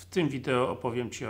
W tym wideo opowiem Ci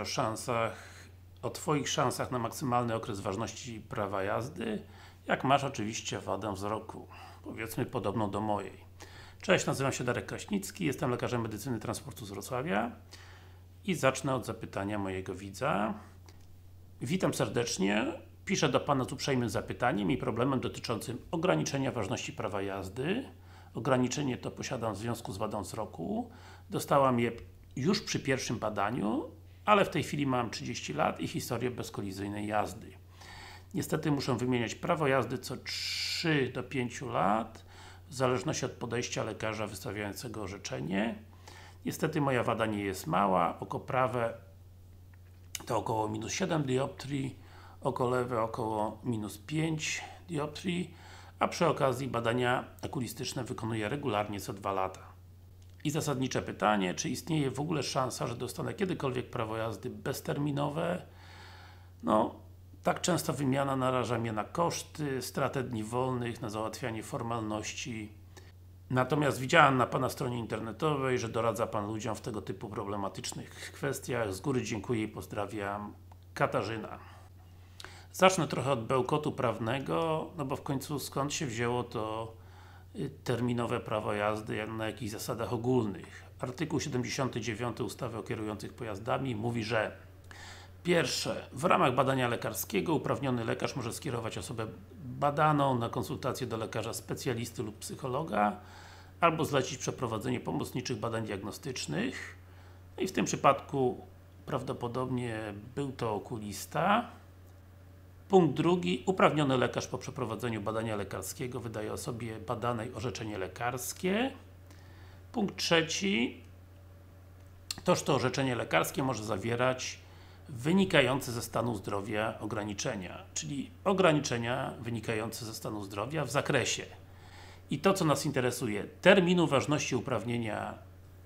o Twoich szansach na maksymalny okres ważności prawa jazdy, jak masz oczywiście wadę wzroku, powiedzmy podobną do mojej. Cześć, nazywam się Darek Kraśnicki, jestem lekarzem medycyny transportu z Wrocławia i zacznę od zapytania mojego widza. Witam serdecznie, piszę do Pana z uprzejmym zapytaniem i problemem dotyczącym ograniczenia ważności prawa jazdy. Ograniczenie to posiadam w związku z wadą wzroku. Dostałam je już przy pierwszym badaniu, ale w tej chwili mam 30 lat i historię bezkolizyjnej jazdy. Niestety muszę wymieniać prawo jazdy co 3 do 5 lat, w zależności od podejścia lekarza wystawiającego orzeczenie. Niestety moja wada nie jest mała, oko prawe to około -7 dioptrii, oko lewe około -5 dioptrii, a przy okazji badania okulistyczne wykonuję regularnie co 2 lata. I zasadnicze pytanie, czy istnieje w ogóle szansa, że dostanę kiedykolwiek prawo jazdy bezterminowe? Tak często wymiana naraża mnie na koszty, stratę dni wolnych, na załatwianie formalności. Natomiast widziałem na Pana stronie internetowej, że doradza Pan ludziom w tego typu problematycznych kwestiach. Z góry dziękuję i pozdrawiam. Katarzyna. Zacznę trochę od bełkotu prawnego, bo w końcu skąd się wzięło to terminowe prawo jazdy na jakichś zasadach ogólnych. Artykuł 79 ustawy o kierujących pojazdami mówi, że pierwsze, w ramach badania lekarskiego uprawniony lekarz może skierować osobę badaną na konsultację do lekarza specjalisty lub psychologa, albo zlecić przeprowadzenie pomocniczych badań diagnostycznych. I w tym przypadku prawdopodobnie był to okulista. Punkt drugi. Uprawniony lekarz po przeprowadzeniu badania lekarskiego wydaje osobie badanej orzeczenie lekarskie. Punkt trzeci. Toż to orzeczenie lekarskie może zawierać wynikające ze stanu zdrowia ograniczenia, czyli ograniczenia wynikające ze stanu zdrowia w zakresie. I to, co nas interesuje, terminu ważności uprawnienia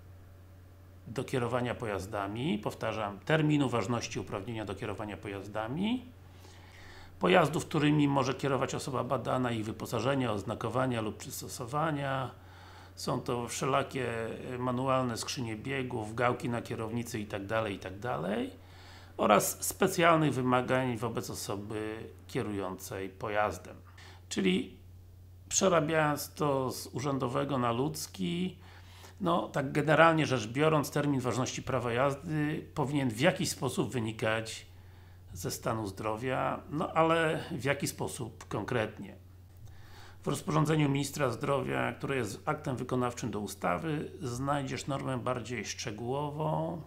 do kierowania pojazdami, powtarzam, terminu ważności uprawnienia do kierowania pojazdami, pojazdów, którymi może kierować osoba badana, ich wyposażenia, oznakowania lub przystosowania. Są to wszelakie manualne skrzynie biegów, gałki na kierownicy itd., itd. oraz specjalnych wymagań wobec osoby kierującej pojazdem. Czyli przerabiając to z urzędowego na ludzki, tak generalnie rzecz biorąc, termin ważności prawa jazdy powinien w jakiś sposób wynikać ze stanu zdrowia, ale w jaki sposób konkretnie? W rozporządzeniu Ministra Zdrowia, które jest aktem wykonawczym do ustawy, znajdziesz normę bardziej szczegółową.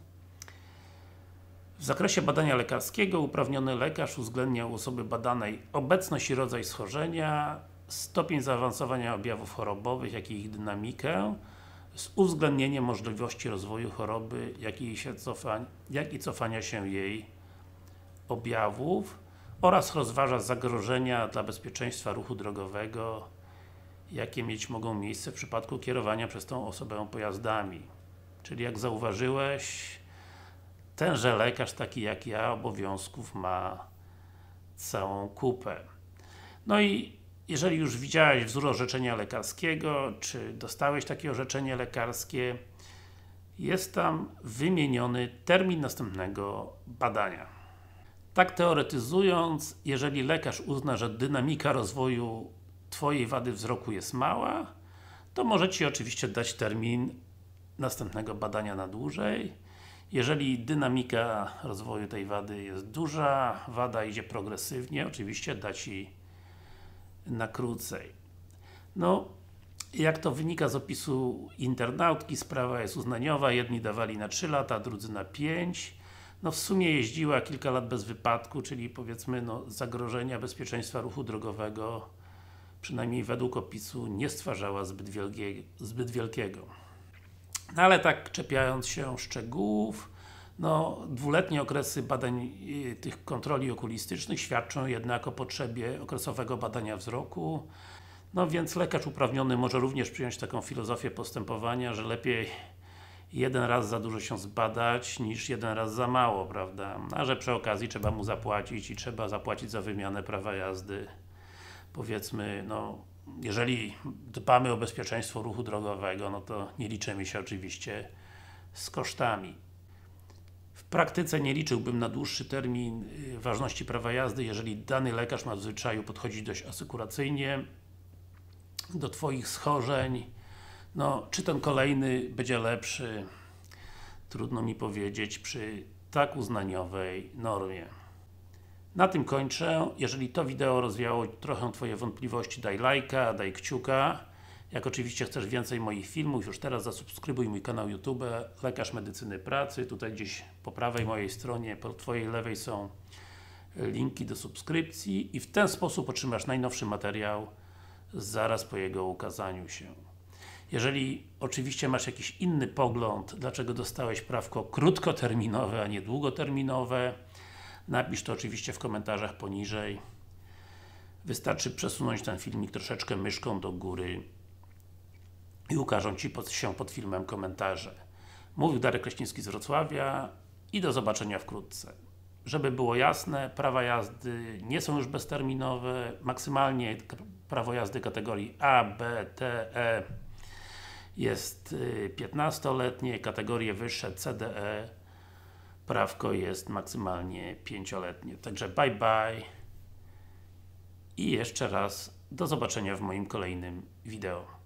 W zakresie badania lekarskiego uprawniony lekarz uwzględnia u osoby badanej obecność i rodzaj schorzenia, stopień zaawansowania objawów chorobowych, jak i ich dynamikę, z uwzględnieniem możliwości rozwoju choroby, jak i cofania się jej objawów, oraz rozważa zagrożenia dla bezpieczeństwa ruchu drogowego, jakie mieć mogą miejsce w przypadku kierowania przez tą osobę pojazdami. Czyli jak zauważyłeś, tenże lekarz, taki jak ja, obowiązków ma całą kupę. I jeżeli już widziałeś wzór orzeczenia lekarskiego, czy dostałeś takie orzeczenie lekarskie, jest tam wymieniony termin następnego badania. Tak teoretyzując, jeżeli lekarz uzna, że dynamika rozwoju Twojej wady wzroku jest mała, to może Ci oczywiście dać termin następnego badania na dłużej. Jeżeli dynamika rozwoju tej wady jest duża, wada idzie progresywnie, oczywiście da Ci na krócej. Jak to wynika z opisu internautki, sprawa jest uznaniowa, jedni dawali na 3 lata, drudzy na 5. W sumie jeździła kilka lat bez wypadku, czyli powiedzmy zagrożenia bezpieczeństwa ruchu drogowego, przynajmniej według opisu, nie stwarzała zbyt wielkiego. Ale tak czepiając się szczegółów, dwuletnie okresy badań tych kontroli okulistycznych świadczą jednak o potrzebie okresowego badania wzroku. Więc lekarz uprawniony może również przyjąć taką filozofię postępowania, że lepiej jeden raz za dużo się zbadać, niż jeden raz za mało, prawda? A że przy okazji trzeba mu zapłacić i trzeba zapłacić za wymianę prawa jazdy. Powiedzmy, jeżeli dbamy o bezpieczeństwo ruchu drogowego, to nie liczymy się oczywiście z kosztami. praktyce nie liczyłbym na dłuższy termin ważności prawa jazdy, jeżeli dany lekarz ma w zwyczaju podchodzić dość asekuracyjnie do Twoich schorzeń. No, czy ten kolejny będzie lepszy? Trudno mi powiedzieć przy tak uznaniowej normie. Na tym kończę. Jeżeli to wideo rozwiało trochę Twoje wątpliwości, daj lajka, daj kciuka. Jak oczywiście chcesz więcej moich filmów, już teraz zasubskrybuj mój kanał YouTube Lekarz Medycyny Pracy. Tutaj gdzieś po prawej mojej stronie, po Twojej lewej są linki do subskrypcji i w ten sposób otrzymasz najnowszy materiał zaraz po jego ukazaniu się. Jeżeli oczywiście masz jakiś inny pogląd, dlaczego dostałeś prawko krótkoterminowe, a nie długoterminowe, napisz to oczywiście w komentarzach poniżej. Wystarczy przesunąć ten filmik troszeczkę myszką do góry i ukażą Ci się pod filmem komentarze. Mówił Darek Kraśnicki z Wrocławia i do zobaczenia wkrótce. Żeby było jasne, prawa jazdy nie są już bezterminowe, maksymalnie prawo jazdy kategorii A, B, T, E jest 15-letnie, kategorie wyższe C, D, E prawko jest maksymalnie 5-letnie. Także bye bye i jeszcze raz do zobaczenia w moim kolejnym wideo.